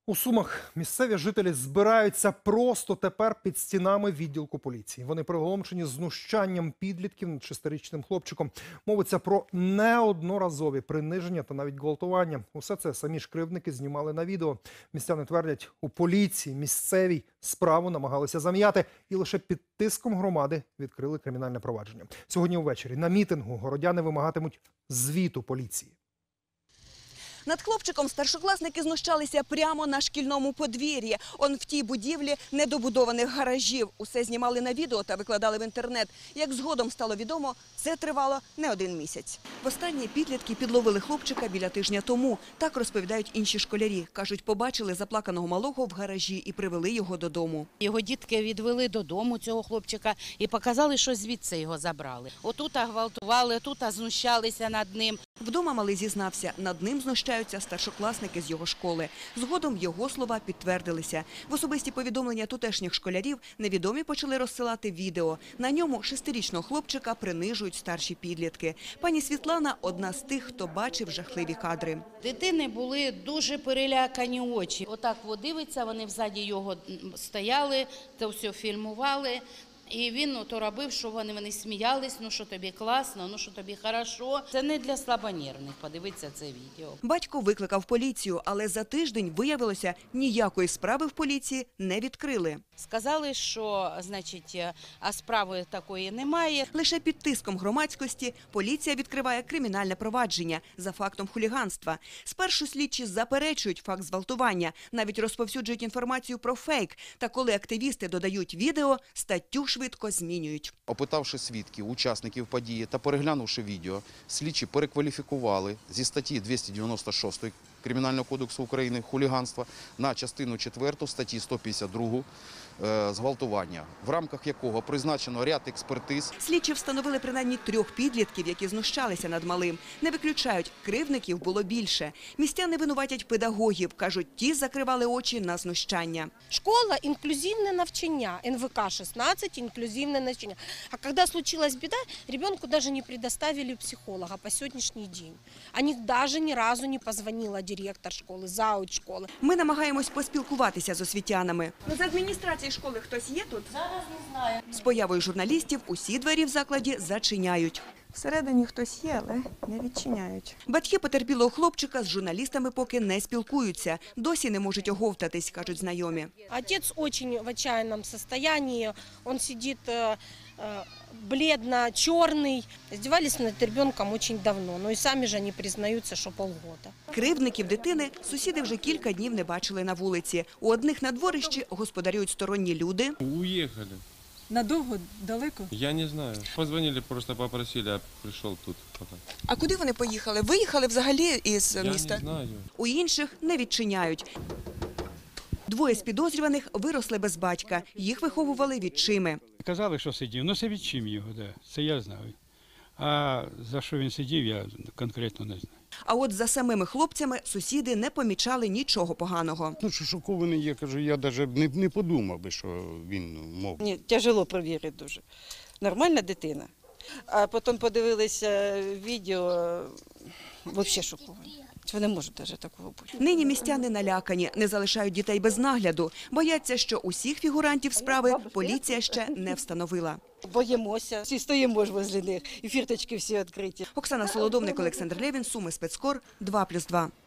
У Сумах місцеві жителі збираються просто тепер під стінами відділку поліції. Вони приголомшені знущанням підлітків над 6-річним хлопчиком. Мовиться про неодноразові приниження та навіть гвалтування. Усе це самі ж кривдники знімали на відео. Містяни твердять, у поліції місцевій справу намагалися зам'яти і лише під тиском громади відкрили кримінальне провадження. Сьогодні ввечері на мітингу городяни вимагатимуть звіту поліції. Над хлопчиком старшокласники знущалися прямо на шкільному подвір'ї. Он в тій будівлі недобудованих гаражів. Усе знімали на відео та викладали в інтернет. Як згодом стало відомо, це тривало не один місяць. Востаннє підлітки підловили хлопчика біля тижня тому. Так розповідають інші школярі. Кажуть, побачили заплаканого малого в гаражі і привели його додому. Його дітки відвели додому, цього хлопчика, і показали, що звідси його забрали. Отут гвалтували, тут знущалися над ним. Вдома малий зізнався, над ним знущаються старшокласники з його школи. Згодом його слова підтвердилися. В особисті повідомлення тутешніх школярів невідомі почали розсилати відео. На ньому 6-річного хлопчика принижують старші підлітки. Пані Світлана – одна з тих, хто бачив жахливі кадри. Дитини були дуже перелякані очі. Отак дивиться, вони взаді його стояли, це все фільмували. І він то робив, що вони сміялись, ну що тобі класно, ну що тобі хорошо. Це не для слабонервних, подивитися це відео. Батько викликав поліцію, але за тиждень виявилося, ніякої справи в поліції не відкрили. Сказали, що, а справи такої немає. Лише під тиском громадськості поліція відкриває кримінальне провадження за фактом хуліганства. Спершу слідчі заперечують факт зґвалтування, навіть розповсюджують інформацію про фейк. Та коли активісти додають відео, статтю швидко змінюють. Опитавши свідків, учасників події та переглянувши відео, слідчі перекваліфікували зі статті 296 Кримінального кодексу України хуліганства на частину 4 статті 152 зґвалтування, в рамках якого призначено ряд експертиз. Слідчі встановили принаймні 3 підлітків, які знущалися над малим. Не виключають, кривдників було більше. Містяни винуватять педагогів. Кажуть, ті закривали очі на знущання. Школа – інклюзивне навчання, НВК-16 – інклюзивне навчання. А коли случилась біда, ребенку навіть не предоставили психолога по сьогоднішній день. Вони навіть ні разу не позвонила директор школи, зауч школи. Ми намагаємось поспілкуватися з освітянами. З адміністрації школи хтось є тут? Зараз не знаю. З появою журналістів усі двері в закладі зачиняють. Всередині хтось є, але не відчиняють. Батьки потерпілого хлопчика з журналістами поки не спілкуються. Досі не можуть оговтатись, кажуть знайомі. Отец очень в отчаянном состоянии, он сидит бледно-черный. Издевались над ребенком очень давно, но и сами же они признаются, что полгода. Кривдників дитини сусіди вже кілька днів не бачили на вулиці. У одних на дворищі господарюють сторонні люди. Уехали. Надовго, далеко? Я не знаю. Позвонили, просто попросили, а пришел тут пока. А куди вони поїхали? Виїхали взагалі із міста? Я не знаю. У інших не відчиняють. 2 з підозрюваних виросли без батька. Їх виховували відчими. Казали, що сидів. Ну, це відчим його, да. Це я знаю. А за що він сидів, я конкретно не знаю. А от за самими хлопцями сусіди не помічали нічого поганого. Ну, що шокований, я кажу, я навіть не подумав би, що він мог. Ні, тяжело провірити дуже. Нормальна дитина. А потім подивилися відео, взагалі шоковані. Вони не можуть навіть такого бути. Нині містяни налякані, не залишають дітей без нагляду. Бояться, що усіх фігурантів справи поліція ще не встановила. Боїмося, всі стоїмо ж возле них, і фірточки всі відкриті. Оксана Солодовник, Олександр Левін, Суми, Спецкор, 2+2.